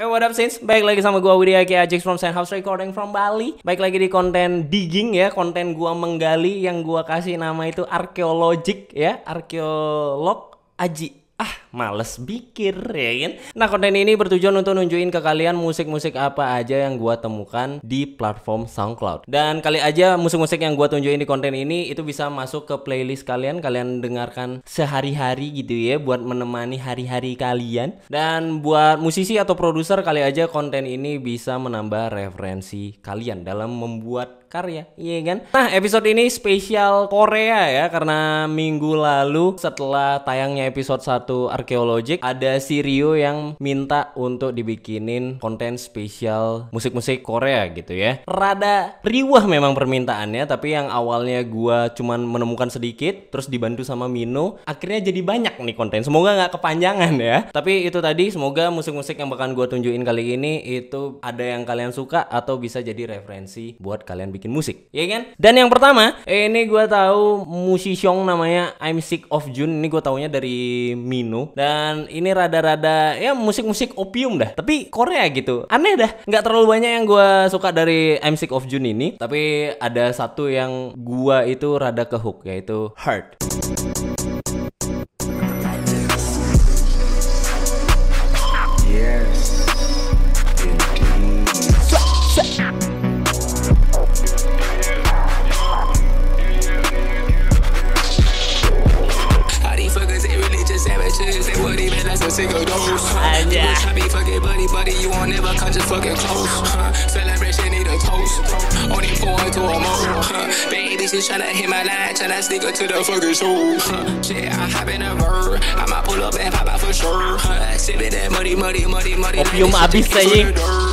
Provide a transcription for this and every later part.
Hey, what up Sins? Baik lagi sama gua Widya Eki Ajix from Sand House Recording from Bali. Baik lagi di konten digging ya, konten gua menggali yang gua kasih nama itu arkeologik ya, arkeolog Aji. Males pikir ya kan. Nah, konten ini bertujuan untuk nunjukin ke kalian musik-musik apa aja yang gua temukan di platform SoundCloud. Dan kali aja musik-musik yang gua tunjukin di konten ini itu bisa masuk ke playlist kalian dengarkan sehari-hari gitu ya, buat menemani hari-hari kalian. Dan buat musisi atau produser, kali aja konten ini bisa menambah referensi kalian dalam membuat karya, iya kan? Nah, episode ini spesial Korea ya, karena minggu lalu setelah tayangnya episode 1 Arkeologik, ada si Rio yang minta untuk dibikinin konten spesial musik-musik Korea gitu ya. Rada riwah memang permintaannya, tapi yang awalnya gua cuman menemukan sedikit, terus dibantu sama Mino, akhirnya jadi banyak nih konten. Semoga nggak kepanjangan ya. Tapi itu tadi, semoga musik-musik yang bakal gua tunjukin kali ini itu ada yang kalian suka atau bisa jadi referensi buat kalian bikin musik, ya kan? Dan yang pertama, ini gue tahu musisiong namanya I'm Sick of June. Ini gue taunya dari Mino. Dan ini rada-rada ya musik-musik opium dah, tapi Korea gitu. Aneh dah, nggak terlalu banyak yang gue suka dari I'm Sick of June ini. Tapi ada satu yang gue itu rada ke hook, yaitu Heart. Celebration need a toast. Only pour to a mo. Baby, she's tryna hit my line, tryna sneak her to the fucking show. Shit, I hop in a bird. I might pull up and pop out for sure. Sipping that muddy. Opium abis aja.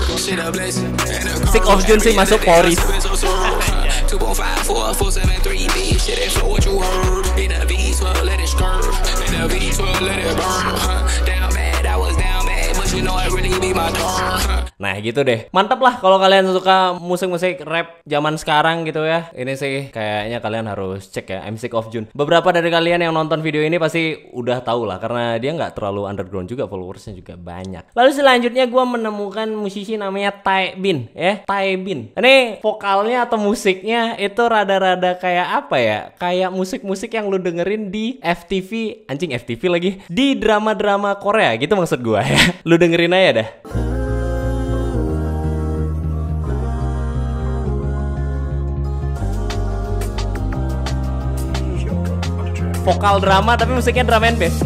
Sick of June sih masuk Poris. 2.5, 4, 4, 7, 3, B. Shit, that's what you heard. In a V12, let it skirt. In a V12, let it burn. Down bad, I was down bad, but you know it really be my turn. Nah gitu deh. Mantap lah kalau kalian suka musik-musik rap zaman sekarang gitu ya. Ini sih kayaknya kalian harus cek ya, I'm Sick of June. Beberapa dari kalian yang nonton video ini pasti udah tahu lah, karena dia nggak terlalu underground juga, followersnya juga banyak. Lalu selanjutnya gue menemukan musisi namanya Taebin ya. Taebin. Ini vokalnya atau musiknya itu rada-rada kayak apa ya? Kayak musik-musik yang lu dengerin di FTV. Anjing, FTV lagi. Di drama-drama Korea gitu maksud gue ya. Lu dengerin aja dah. Vokal drama tapi musiknya drum and bass.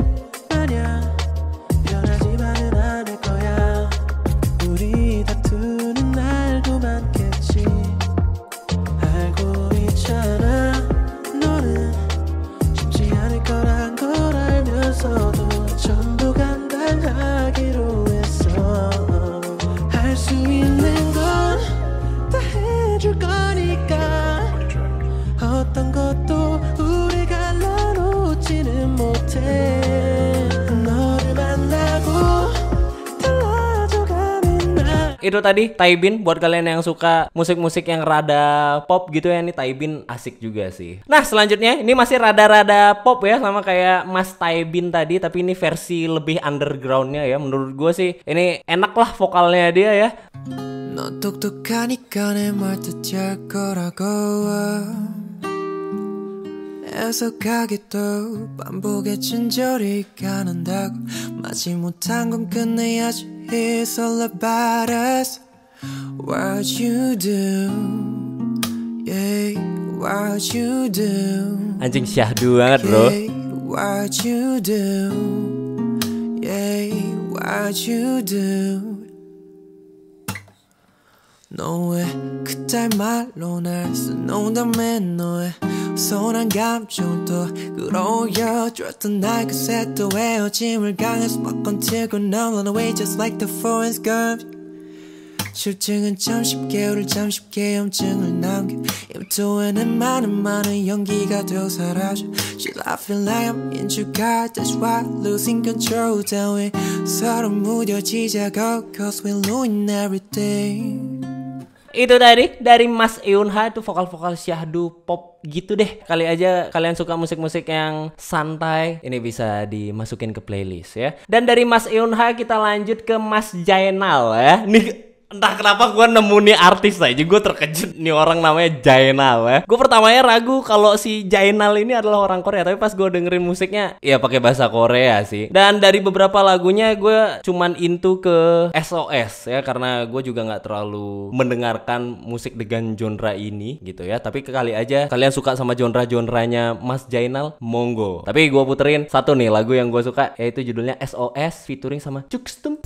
Itu tadi Taebin, buat kalian yang suka musik-musik yang rada pop gitu ya, ini Taebin asik juga sih. Nah, selanjutnya ini masih rada-rada pop ya, sama kayak Mas Taebin tadi, tapi ini versi lebih undergroundnya ya. Menurut gue sih ini enak lah vokalnya dia ya. 너 똑똑하니까 내 말 듣지 할 거라고 애석하게도 반복에 진절이 가는다고 마치 못한 건 끝내야지 It's all about us. What you do, yeah, what you do. Anjing syahdu banget bro. Yeah, what you do, yeah, what you do. 너의 그딸 말로 날 수놓는다며 너의 선한 감정을 또 끌어올려줬던 날 그새 또 헤어짐을 강해서 막 건틀고 넘어는 away just like the Forrest Gump. 실증은 참 쉽게 우릴 참 쉽게 염증을 남겨 입토에는 많은 연기가 되어 사라져 Shit I feel like I'm in your car That's why losing control down 서로 무뎌지자고 Cause we ruin everything. itu tadi dari Mas Eunha, itu vokal-vokal syahdu pop gitu deh. Kali aja kalian suka musik-musik yang santai, ini bisa dimasukin ke playlist ya. Dan dari Mas Eunha kita lanjut ke Mas Jainal ya. Nih entah kenapa gue nemu nih artis aja, gue terkejut nih orang namanya Jainal ya. Gue pertamanya ragu kalau si Jainal ini adalah orang Korea, tapi pas gue dengerin musiknya ya pakai bahasa Korea sih. Dan dari beberapa lagunya gue cuman into ke SOS ya, karena gue juga nggak terlalu mendengarkan musik dengan genre ini gitu ya. Tapi kali aja kalian suka sama genre-genrenya Mas Jainal, monggo. Tapi gue puterin satu nih lagu yang gue suka, yaitu judulnya SOS featuring sama Chukstum.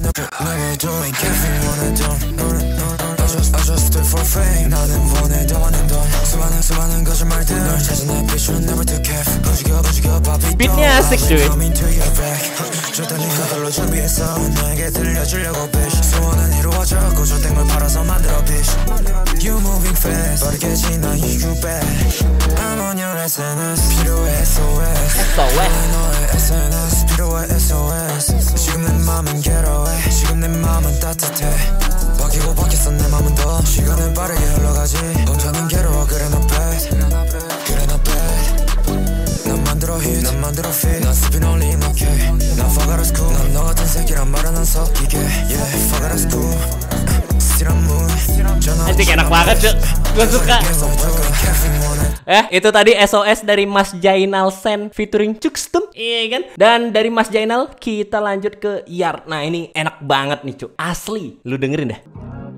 I just do it for fame. 나는 원해도 원해도 수많은 거짓말들 널 찾아 내 비추는 never too careful. 부지겨 바비 Beatnya asik cuy. Coming to your back. 저딴 이거들로 준비했어. 너에게 들려주려고 bitch. 소원은 이루어져. 고조된 걸 팔아서 만들어 bitch. You moving fast. 빠르게 지나 you back. I'm on your SNS. 필요해 SOS. 너의 SNS 필요해 SOS. 지금 내 맘은 get away. 지금 내 맘은 따뜻해. 바뀌고 바뀌었어 내 맘은 더 시간은 빠르게 흘러가지 혼자는 괴로워 그래 not bad 그래 not bad 난 만들어 hit 난 만들어 fit 난 spin only in okay 난 fuck out of school 난 너 같은 새끼랑 말은 안 섞이게 yeah fuck out of school still I'm moving Anjing enak banget cuy, gue suka. Itu tadi SOS dari Mas Jainal Sen featuring Chukstum, iya kan? Dan dari Mas Jainal kita lanjut ke Yard. Nah ini enak banget nih cuy, asli, lu dengerin dah.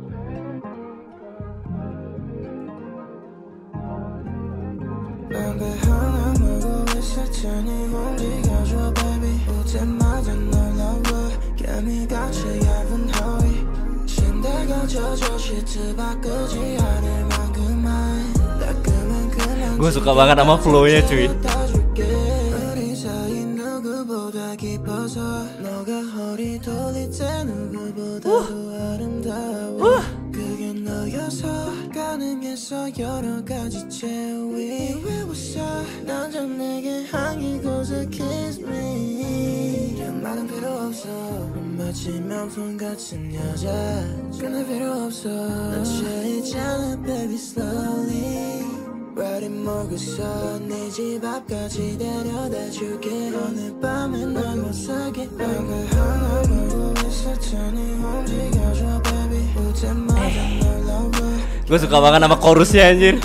Gue suka banget sama flow-nya cuy. 마치면 폰 같은 여자 전화 필요 없어 난 취했잖아 baby slowly Ready 먹었어 네 집 앞까지 데려다 줄게 오늘 밤에 널 못 살게 내가 하나 보고 있었더니 움직여줘 baby 오자마자 놀라워 Gue suka banget sama chorusnya anjir.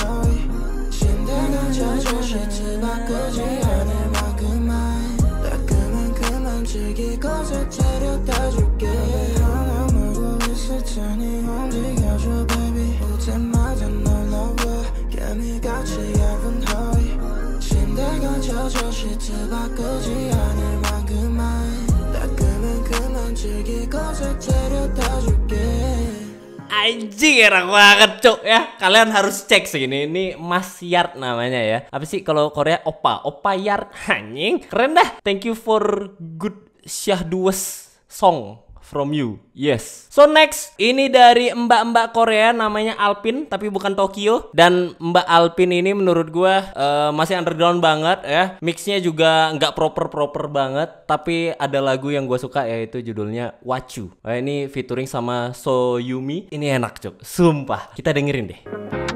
Anjing enak banget cuk ya. Kalian harus cek sih ini Mas Yard namanya ya. Apa sih kalau Korea Oppa Yard. Anjing keren dah. Thank you for good syahdues song from you. Yes. So next, ini dari mbak-mbak Korea namanya Alpin tapi bukan Tokyo. Dan Mbak Alpin ini menurut gua masih underground banget ya. Mixnya juga nggak proper banget. Tapi ada lagu yang gua suka yaitu judulnya Wachu. Ini featuring sama So Yumi. Ini enak cuk, sumpah. Kita dengerin deh.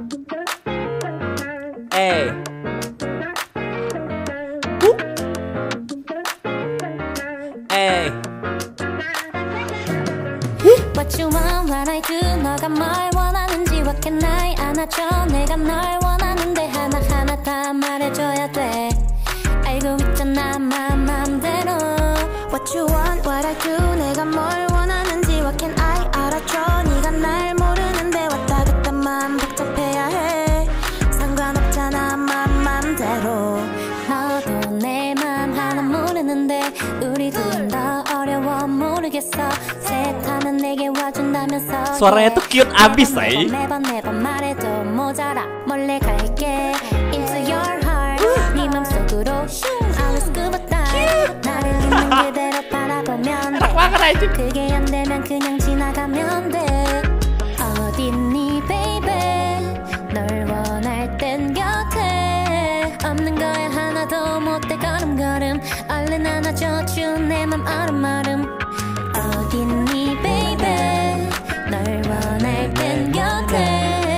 What you want, what I do 너가 뭘 원하는지 What can I 안아줘 내가 널 원하는데 하나하나 다 말해줘야 돼 알고 있잖아 맘대로 What you want, what I do 내가 뭘 원하는지 What can I 알아줘 네가 날 모르는데 왔다 갔다만 복잡해야 해 상관없잖아 맘대로 너도 내 맘 하나 모르는데 우리 둘 다 어려워 모르겠어 셋하면 내게 와준다면서 Suaranya tuh cute abis say. 매번 말해도 모자라 몰래 갈게 Into your heart 네 맘속으로 Alice scuba dive 나를 있는 그대로 바라보면 돼 그게 안 되면 그냥 지나가면 돼 어딨니 baby 널 원할 땐 곁에 없는 거야 하나도 못돼 걸음걸음 얼른 안아줘 준 내 맘 아름아름 어딨니 baby 널 원할 땐 곁에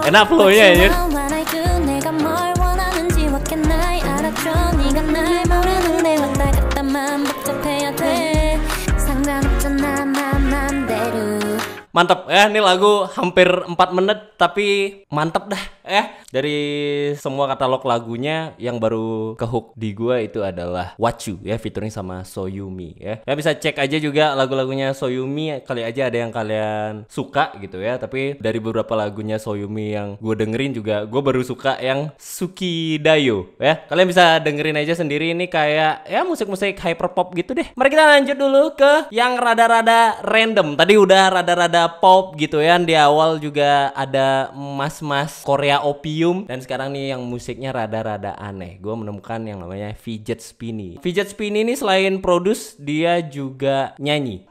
Enak flow-nya ya. 말해줘 내가 뭘 원하는지 what can I 알아줘 네가 날 모르는데 왔다 갔다만 복잡해야 돼 상관없잖아 맘대로. Mantap ya, ini lagu hampir 4 menit tapi mantap dah Dari semua katalog lagunya yang baru ke hook di gua itu adalah What You ya, featuring sama Soyumi ya. Ya bisa cek aja juga lagu-lagunya Soyumi, kali aja ada yang kalian suka gitu ya. Tapi dari beberapa lagunya Soyumi yang gue dengerin juga, gue baru suka yang Suki Dayo ya. Kalian bisa dengerin aja sendiri, ini kayak ya musik-musik hyperpop gitu deh. Mari kita lanjut dulu ke yang rada-rada random. Tadi udah rada-rada pop gitu ya. Di awal juga ada mas-mas Korea Opium, dan sekarang nih yang musiknya rada-rada aneh. Gue menemukan yang namanya Fidget Spinny. Fidget Spinny ini selain produce, dia juga nyanyi.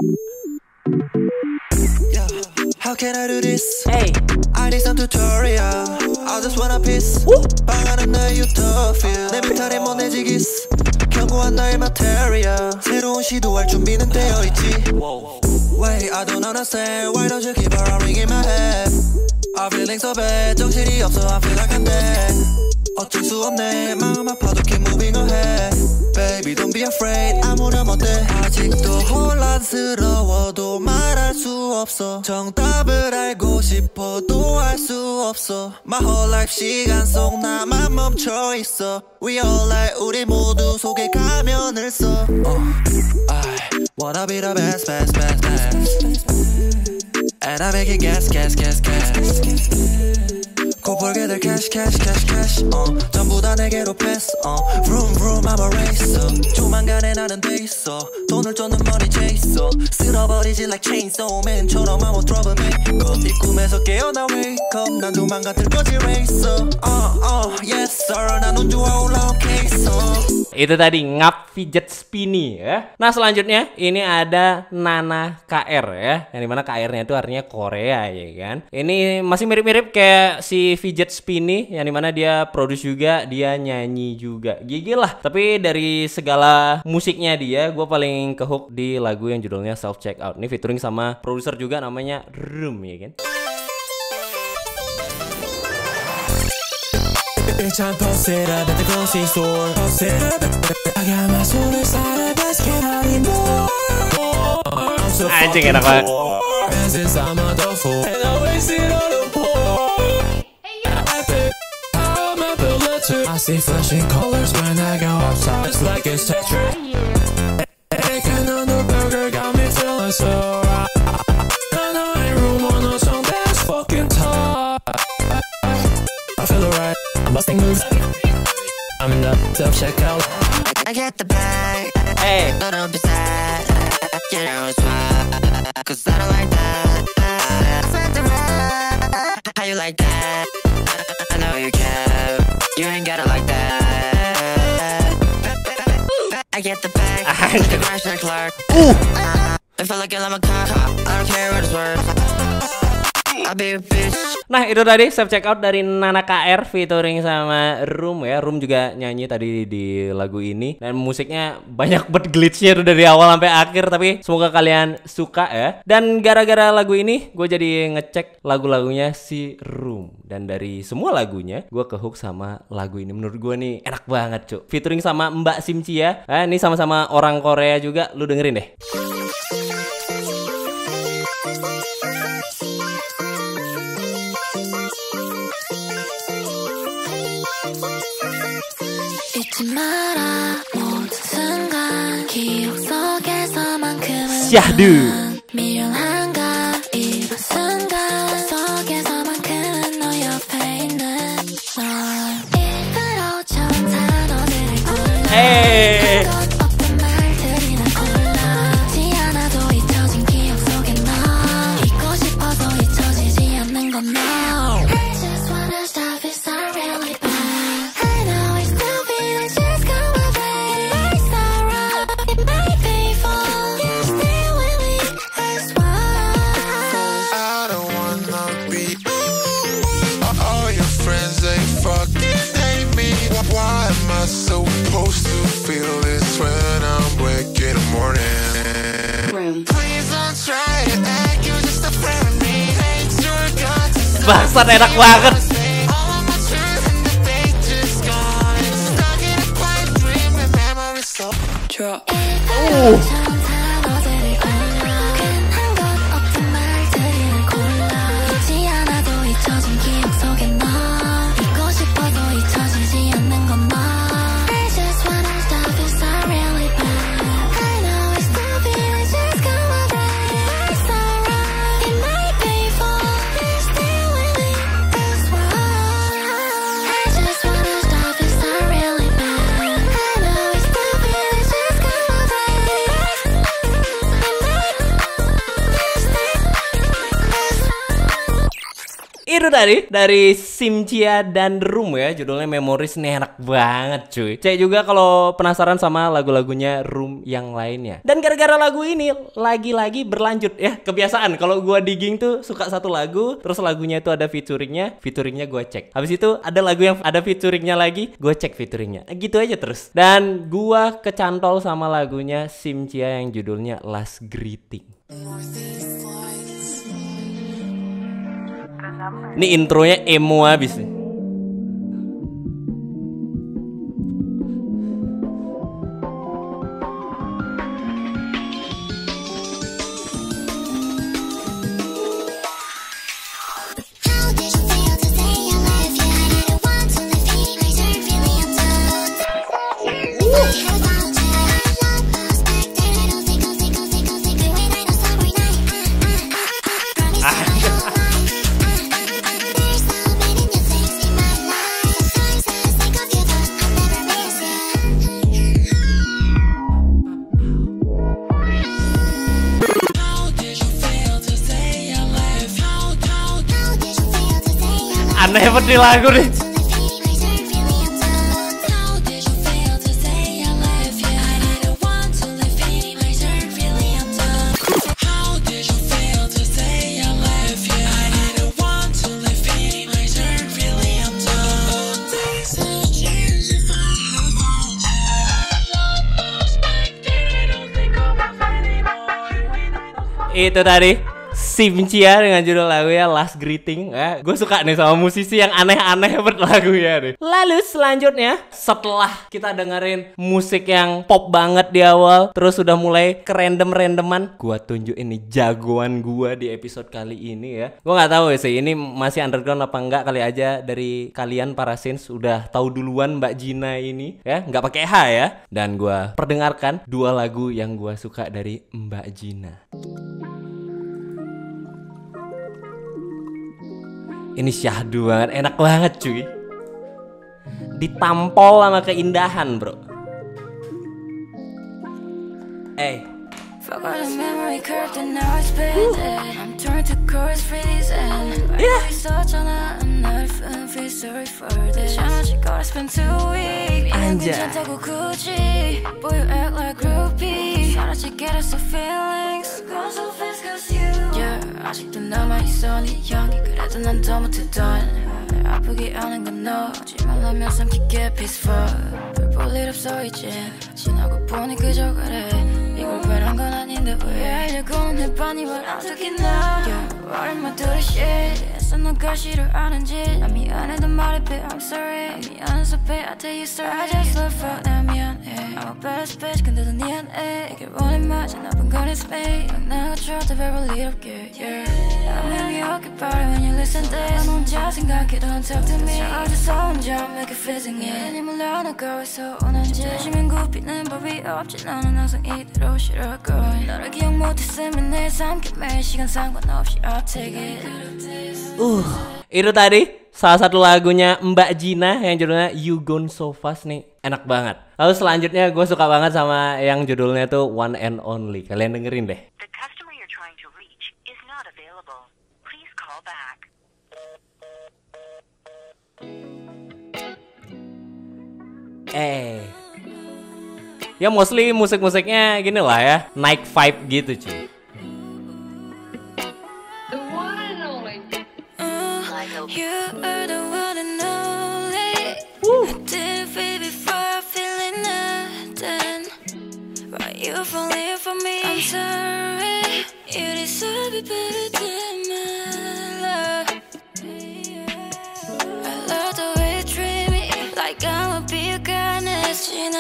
How can I do this? Hey, I need some tutorial. I just wanna piece. 방안은 나의 utopia. 내 멘탈에 못내지기스. 견고한 나의 material. 새로운 시도할 준비는 되어 있지. Wait, I don't understand. Why don't you keep on ringing my head? I'm feeling so bad. 정신이 없어. I feel like I'm dead. 어쩔 수 없네. 마음 아파도 keep moving ahead. Baby, don't be afraid. 아무렴 어때? 아직도 혼란스러워도 말할 수 없어. 정답을 알고 싶어도 알 수 없어. My whole life 시간 속 나만 멈춰 있어. We all like 우리 모두 속에 가면을 써. I wanna be the best, best, best, best. And I make it gas, gas, gas, gas. 고벌게들 cash, cash, cash, cash. 전부 다 내게로 패스. Vroom, vroom, I'm a racer. 조만간에 나는 돼 있어. 돈을 쫓는 money chaser. 쓸어버리지 like chainsaw man처럼 I'm a troublemaker. 이 꿈에서 깨어나 wake up. 난 조만간 들 거지 racer. Yes sir. 난 운주와 올라온 case. itu tadi Ngap Fidget Spinny ya. Nah selanjutnya ini ada Nana KR ya, yang dimana KR-nya itu artinya Korea ya kan. Ini masih mirip-mirip kayak si Fidget Spinny, yang dimana dia produce juga, dia nyanyi juga, gigil lah. Tapi dari segala musiknya dia, gue paling ke hook di lagu yang judulnya Self Check Out. Ini featuring sama produser juga namanya Room ya kan. Bitch, I'm posted up at the grocery store. Posted up, I got my soul inside a basket, I need more. I'm so Anjing, enak fucking banget. poor. As is I'm a duffel, and I waste it on the poor. I'm a letter. I see flashing colors when I go outside. It's like it's Tetris. Bacon on the burger got me feeling so right. And I ain't room on a song that's fucking top. I feel alright. Busting moves. I'm in the self-checkout. I get the bag. Hey. But don't be sad. You know it's why. Cause I don't like that. I spent the ride. How you like that? I know you can. You ain't got it like that. I get the bag. The crash and Clark. I feel like I'm a cop. I don't care what it's worth. I'll be a bitch. Nah itu tadi Self Check Out dari Nana KR featuring sama Room ya. Room juga nyanyi tadi di lagu ini, dan musiknya banyak banget glitchnya tuh dari awal sampai akhir. Tapi semoga kalian suka ya. Dan gara-gara lagu ini gue jadi ngecek lagu-lagunya si Room, dan dari semua lagunya gue ke hook sama lagu ini. Menurut gue nih enak banget cuk. Featuring sama Mbak Simcia. Ini sama-sama orang Korea juga. Lu dengerin deh. 잊지 마라 모든 순간 기억 속에서만큼은 Syahdu. 미련한가 이런 순간 속에서만큼은 너 옆에 있는 널 일부러 처음 단어들을 골라 Hey. 것 없던 말들이 날 골라지 않아도 잊혀진 기억 속에 너 잊고 싶어서 잊혀지지 않는 건 너 I just wanna stop it, I really bad I know it still feels just come away It's alright, it might be fun Stay with me, Bangsat enak banget. Itu dari Simcia dan Room ya, judulnya Memories nih, enak banget cuy. Cek juga kalau penasaran sama lagu-lagunya Room yang lainnya. Dan gara-gara lagu ini lagi-lagi berlanjut ya, kebiasaan kalau gua digging tuh suka satu lagu, terus lagunya itu ada featuringnya gua cek. Habis itu ada lagu yang ada featuringnya lagi, gua cek featuringnya. Gitu aja terus. Dan gua kecantol sama lagunya Simcia yang judulnya Last Greeting. Ini intronya emo abis nih. Aneh banget nih lagu nih. Itu tadi Simcia dengan judul lagunya Last Greeting. Gue suka nih sama musisi yang aneh-aneh banget lagunya nih. Lalu selanjutnya, setelah kita dengerin musik yang pop banget di awal, terus sudah mulai ke random-randoman, gue tunjukin nih jagoan gue di episode kali ini ya. Gue nggak tahu sih ini masih underground apa enggak, kali aja dari kalian para Sins udah tahu duluan Mbak Gina ini ya, nggak pakai H ya. Dan gue perdengarkan dua lagu yang gue suka dari Mbak Gina. Ini syahdu banget, enak banget cuy. Ditampol sama keindahan bro. Forgot a memory curved and now it's bending. I'm turned to chorus freezing. Yeah. I'm not feeling feel sorry for this. She gotta spend 2 weeks. Anjay. 괜찮다고 굳이. Boy you act like groupie. 사라지 get us the feelings. Go so fast cause you. Yeah, 아직도 남아있어 네 향기. 그래도 난 더 못했던. 날 아프게 하는 건 너지 말라면 삼키게 peaceful. 별볼일 없어 이제. 지나고 보니 그저 그래. 이걸 바란 건 아닌데 왜 알려고는 해봤니 but I'm talking now. Yeah, what am I doing shit. 애써 너가 싫어하는지 난 미안해도 말해봐 I'm sorry. 미안해서 배 I tell you sorry. I just love fuck 나 미안해. I'm a badass bitch 근데도 미안해. 이게 원인 맞아 나쁜 건 it's me. 막 나가줘 더 별볼일 없게 yeah. I'm really okay about it when you listen this. 난 혼자 생각해 don't talk to me. 어디서 혼자 make it feeling it. 니 몰라 너가 왜 서운한지. 심한 굽히는 법이 없지 너는 항상 이대로 싫어하고 너를 기억 못했으면 내 삶 매일 시간 상관없이 I'll take it. Itu tadi salah satu lagunya Mbak Gina yang judulnya You Gone So Fast nih, enak banget. Lalu selanjutnya gue suka banget sama yang judulnya tuh One and Only. Kalian dengerin deh. The customer you're trying to reach is not available. Please call back. Ya mostly musik-musiknya gini lah ya, night vibe gitu cuy. You are the one and only. I didn't feel before I feel it nothing. Why you falling for me? I'm sorry. You deserve it better than my love.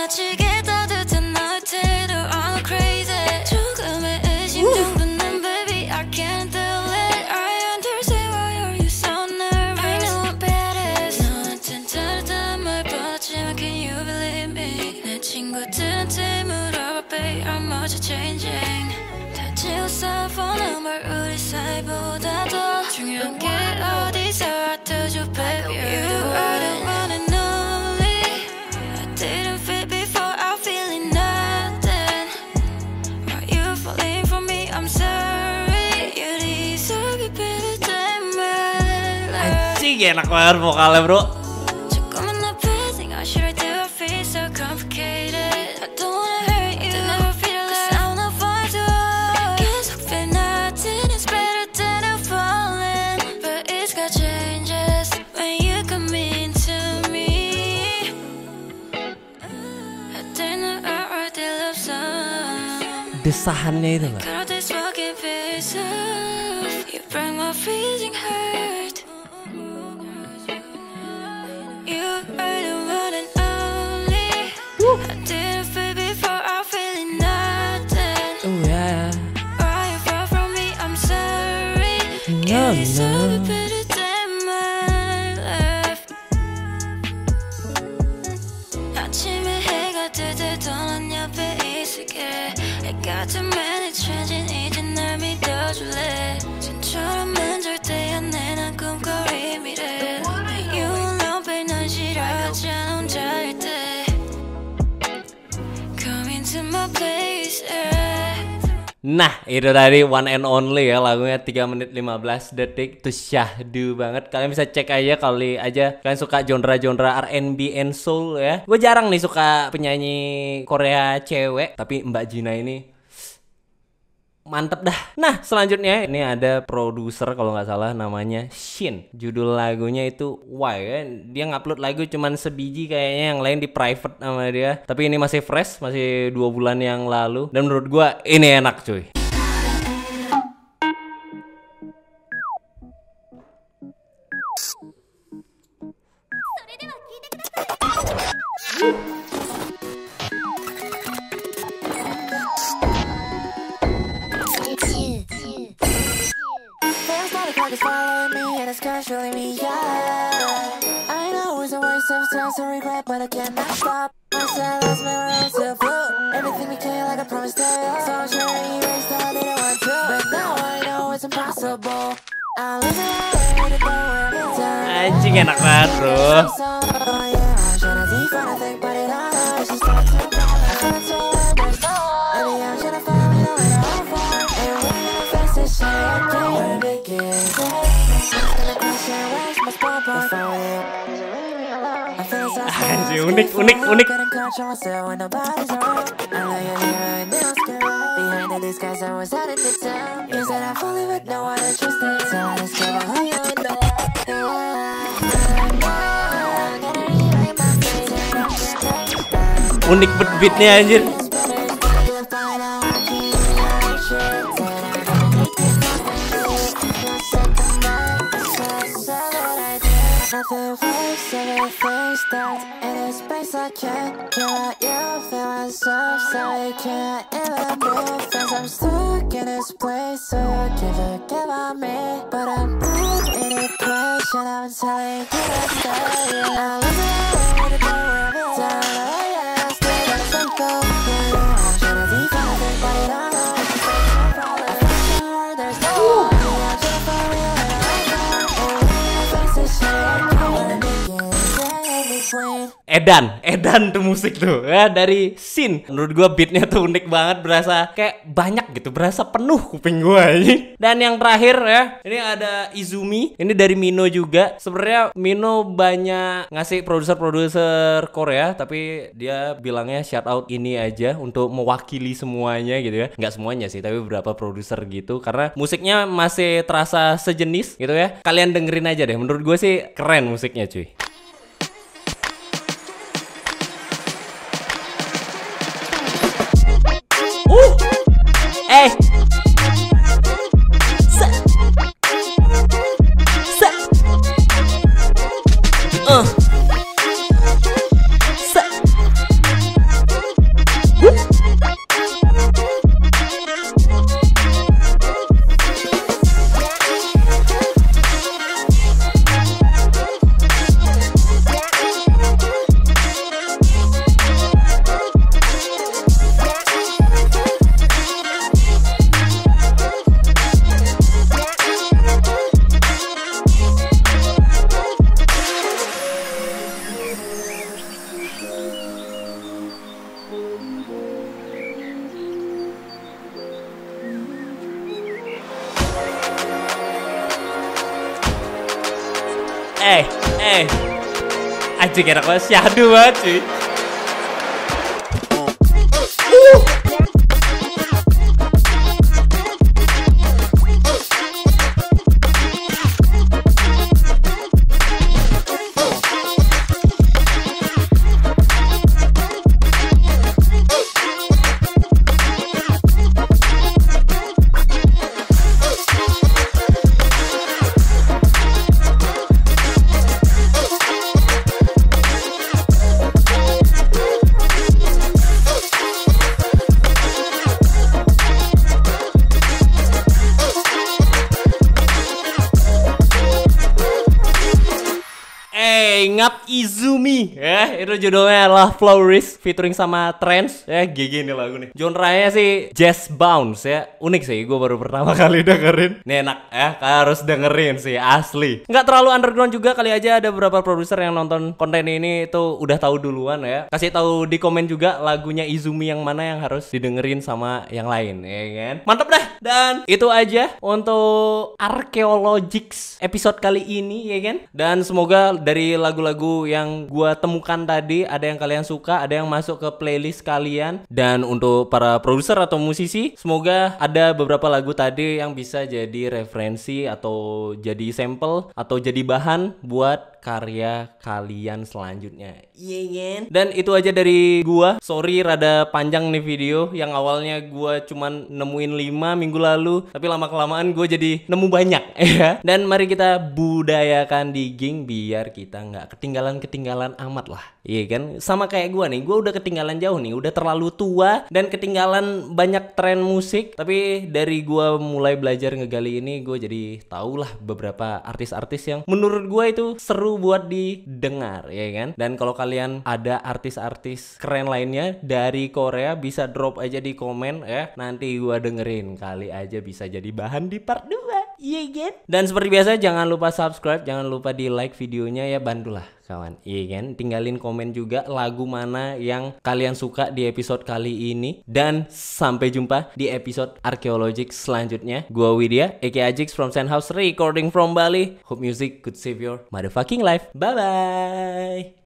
지나치게 따뜻한 너의 태도 I'm crazy 조금의 의심 정도는 baby I can't do it I understand why are you so nervous I know I'm badass 너한텐 다르단 말 뻔하지만 can you believe me 내 친구들한테 물어봐 babe I'm much changing 다 지웠어 phone number 우리 사이보다 더 중요한 게 어디서 I told you baby You are the one and only I didn't fit before I'm feeling nothing Are you falling for me? I'm sorry You deserve it better than my life Anjing enak banget vokalnya bro. 조금은 나쁘지 How should I do I feel so complicated I don't wanna hurt you I never feel it cause I wanna find you 계속 feel nothing is better than I'm falling But it's got changes when you come into me I don't know where they love some Desahannya itu loh. Cut out this fucking face off You break my freezing heart You are the one and only I didn't feel before I'm feeling nothing Oh ya. Why you far from me I'm sorry No, You deserve no. it better than my life 아침에 해가 뜰 때도 난 옆에 있을게 해가 뜨면 잊혀진 이제 날 믿어줄래 전처럼은 절대 안 내 난 꿈꿔리 미래 You alone babe 난 싫어하지 않아 혼자일 때 Come into my place Nah, itu tadi one and only ya, lagunya 3 menit 15 detik. Itu syahdu banget. Kalian bisa cek aja kali aja kalian suka genre-genre R&B and soul ya. Gue jarang nih suka penyanyi Korea cewek, tapi Mbak Gina ini mantep dah. Nah, selanjutnya ini ada produser kalau nggak salah namanya Shin. Judul lagunya itu Why ya. Dia ngupload lagu cuman sebiji kayaknya, yang lain di private sama dia. Tapi ini masih fresh, masih 2 bulan yang lalu. Dan menurut gua ini enak cuy. Feels like the clock is following me and it's controlling me, yeah. I know it's a waste of time, so regret, but I cannot stop myself. Lost my road to blue. Everything became like a promise to you. So I'm sure you erased all I didn't want to. But now I know it's impossible. I'm losing my way to nowhere. Anjing enak banget bro. Oh yeah, I'm trying to define a thing, but it all hurts. She's starting to fall. I'm trying to there's no maybe I'm trying to find me the way to all fall. And when I face this shit, I can't wait to begin. I'm gonna crash and waste my spot point. I feel so Anjing unik. couldn't control myself when nobody's around. I know you're here and now scared. Behind the disguise I was headed to town. You said I'm falling but no one interested. So I just gave up on you and the Unik beatnya anjir. Nothing works, everything starts in a space I can't get out. You feel myself, so you can't even move. Cause I'm stuck in this place, so you can't forget about me. But I'm not in a place, and I'm telling you to stay. I'm losing my way to nowhere, down the yeah, still gotta say go. Yeah, I'm trying to define a thing, but it all hurts. I feel sure there's no one. I'm trying to find real and I know. And when I face this shit, Edan tuh musik tuh ya dari Shin. Menurut gua beatnya tuh unik banget, berasa kayak banyak gitu, berasa penuh kuping gua ini. Dan yang terakhir ya, ini ada Izumi. Ini dari Mino juga. Sebenarnya Mino banyak ngasih produser-produser Korea, tapi dia bilangnya shout out ini aja untuk mewakili semuanya gitu ya. Nggak semuanya sih, tapi beberapa produser gitu, karena musiknya masih terasa sejenis gitu ya. Kalian dengerin aja deh, menurut gue sih keren musiknya cuy. Anjing enak banget, syahdu banget cuy. Ngap Izumi ya, itu judulnya Love Florist featuring sama Trance ya. GG nih lagu nih, genre-nya sih jazz bounce ya, unik sih, gue baru pertama kali dengerin nih, enak ya, harus dengerin sih asli. Nggak terlalu underground juga, kali aja ada beberapa produser yang nonton konten ini itu udah tahu duluan ya. Kasih tahu di komen juga lagunya Izumi yang mana yang harus didengerin sama yang lain ya kan. Mantap dah. Dan itu aja untuk Archaeologics episode kali ini ya kan. Dan semoga dari lagu-lagu yang gua temukan tadi ada yang kalian suka, ada yang masuk ke playlist kalian. Dan untuk para produser atau musisi, semoga ada beberapa lagu tadi yang bisa jadi referensi atau jadi sampel atau jadi bahan buat karya kalian selanjutnya. Iya kan? Dan itu aja dari gua. Sorry rada panjang nih video. Yang awalnya gua cuman nemuin 5 minggu lalu, tapi lama-kelamaan gua jadi nemu banyak ya. Dan mari kita budayakan digging biar kita nggak ketinggalan amat lah. Iya kan? Sama kayak gua nih, gua udah ketinggalan jauh nih, udah terlalu tua dan ketinggalan banyak tren musik. Tapi dari gua mulai belajar ngegali ini, gua jadi tahu lah beberapa artis-artis yang menurut gua itu seru buat didengar ya kan. Dan kalau kalian ada artis-artis keren lainnya dari Korea, bisa drop aja di komen ya, nanti gua dengerin, kali aja bisa jadi bahan di part 2 iya kan. Dan seperti biasa jangan lupa subscribe, jangan lupa di like videonya ya, bantulah kawan iya kan. Tinggalin komen juga lagu mana yang kalian suka di episode kali ini. Dan sampai jumpa di episode Archaeologics selanjutnya. Gua Widya aka Ajix from Sandhouse, recording from Bali. Hope music could save your motherfucking life. Bye bye.